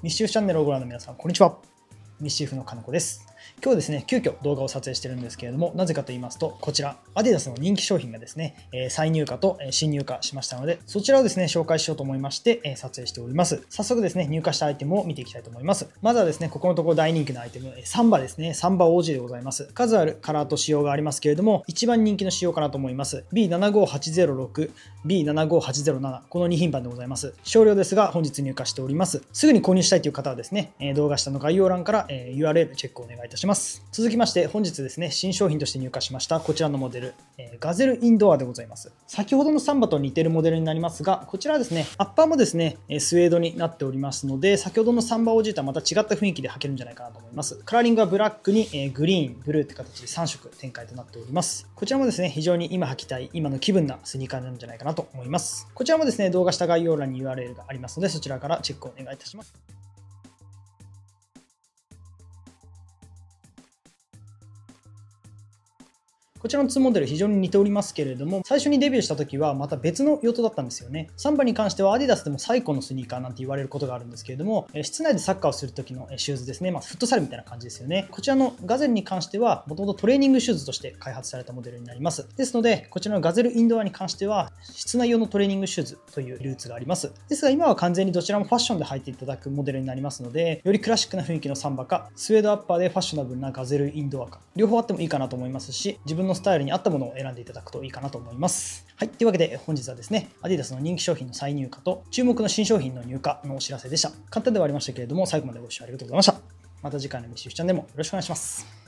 ミッシーフチャンネルをご覧の皆さん、こんにちは。ミッシーフの金子です。今日はですね、急遽動画を撮影してるんですけれども、なぜかと言いますと、こちら、アディダスの人気商品がですね、再入荷と新入荷しましたので、そちらをですね、紹介しようと思いまして、撮影しております。早速ですね、入荷したアイテムを見ていきたいと思います。まずはですね、ここのところ大人気のアイテム、サンバですね、サンバ OG でございます。数あるカラーと仕様がありますけれども、一番人気の仕様かなと思います。B75806、B75807、この2品番でございます。少量ですが、本日入荷しております。すぐに購入したいという方はですね、動画下の概要欄から URL チェックをお願いいたします。続きまして、本日ですね、新商品として入荷しましたこちらのモデル、ガゼルインドアでございます。先ほどのサンバと似ているモデルになりますが、こちらはですね、アッパーもですね、スウェードになっておりますので、先ほどのサンバ OG とはまた違った雰囲気で履けるんじゃないかなと思います。カラーリングはブラックにグリーン、ブルーって形で3色展開となっております。こちらもですね、非常に今履きたい、今の気分なスニーカーなんじゃないかなと思います。こちらもですね、動画下概要欄に URL がありますので、そちらからチェックをお願いいたします。こちらの2モデル非常に似ておりますけれども、最初にデビューした時はまた別の用途だったんですよね。サンバに関してはアディダスでも最古のスニーカーなんて言われることがあるんですけれども、室内でサッカーをする時のシューズですね。フットサルみたいな感じですよね。こちらのガゼルに関しては、もともとトレーニングシューズとして開発されたモデルになります。ですので、こちらのガゼルインドアに関しては、室内用のトレーニングシューズというルーツがあります。ですが今は完全にどちらもファッションで履いていただくモデルになりますので、よりクラシックな雰囲気のサンバか、スウェードアッパーでファッショナブルなガゼルインドアか、両方あってもいいかなと思いますし、自分のスタイルに合ったものを選んでいただくといいかなと思います。はい。というわけで本日はですね、アディダスの人気商品の再入荷と注目の新商品の入荷のお知らせでした。簡単ではありましたけれども、最後までご視聴ありがとうございました。また次回のミッシーフチャンネルもよろしくお願いします。